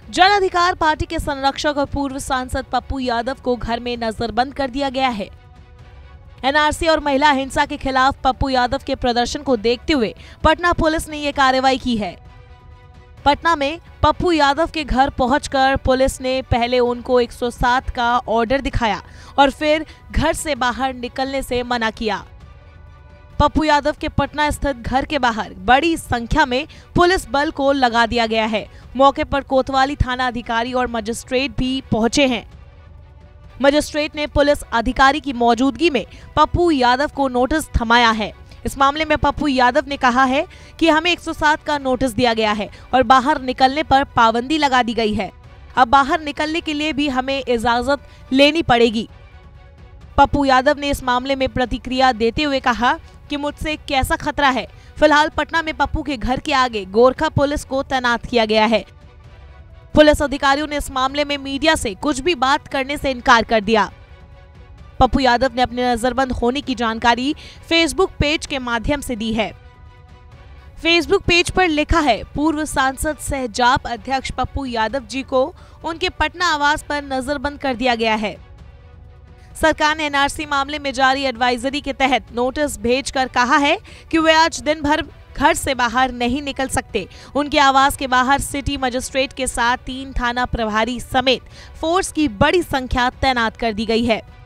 जन अधिकार पार्टी के संरक्षक और पूर्व सांसद पप्पू यादव को घर में नजरबंद कर दिया गया है। एनआरसी और महिला हिंसा के खिलाफ पप्पू यादव के प्रदर्शन को देखते हुए पटना पुलिस ने ये कार्रवाई की है। पटना में पप्पू यादव के घर पहुंचकर पुलिस ने पहले उनको 107 का ऑर्डर दिखाया और फिर घर से बाहर निकलने से मना किया। पप्पू यादव के पटना स्थित घर के बाहर बड़ी संख्या में पुलिस बल को लगा दिया गया है। मौके पर कोतवाली थाना अधिकारी और मजिस्ट्रेट भी पहुंचे हैं। मजिस्ट्रेट ने पुलिस अधिकारी की मौजूदगी में पप्पू यादव को नोटिस थमाया है। इस मामले में पप्पू यादव ने कहा है कि हमें 107 का नोटिस दिया गया है और बाहर निकलने पर पाबंदी लगा दी गई है। अब बाहर निकलने के लिए भी हमें इजाजत लेनी पड़ेगी। पप्पू यादव ने इस मामले में प्रतिक्रिया देते हुए कहा कि मुझसे कैसा खतरा है। फिलहाल पटना में पप्पू के घर के आगे गोरखा पुलिस को तैनात किया गया है। पुलिस अधिकारियों ने इस मामले में मीडिया से कुछ भी बात करने से इनकार कर दिया। पप्पू यादव ने अपने नजरबंद होने की जानकारी फेसबुक पेज के माध्यम से दी है। फेसबुक पेज पर लिखा है, पूर्व सांसद सह जाप अध्यक्ष पप्पू यादव जी को उनके पटना आवास पर नजरबंद कर दिया गया है। सरकार ने एनआरसी मामले में जारी एडवाइजरी के तहत नोटिस भेजकर कहा है कि वे आज दिन भर घर से बाहर नहीं निकल सकते। उनके आवास के बाहर सिटी मजिस्ट्रेट के साथ 3 थाना प्रभारी समेत फोर्स की बड़ी संख्या तैनात कर दी गई है।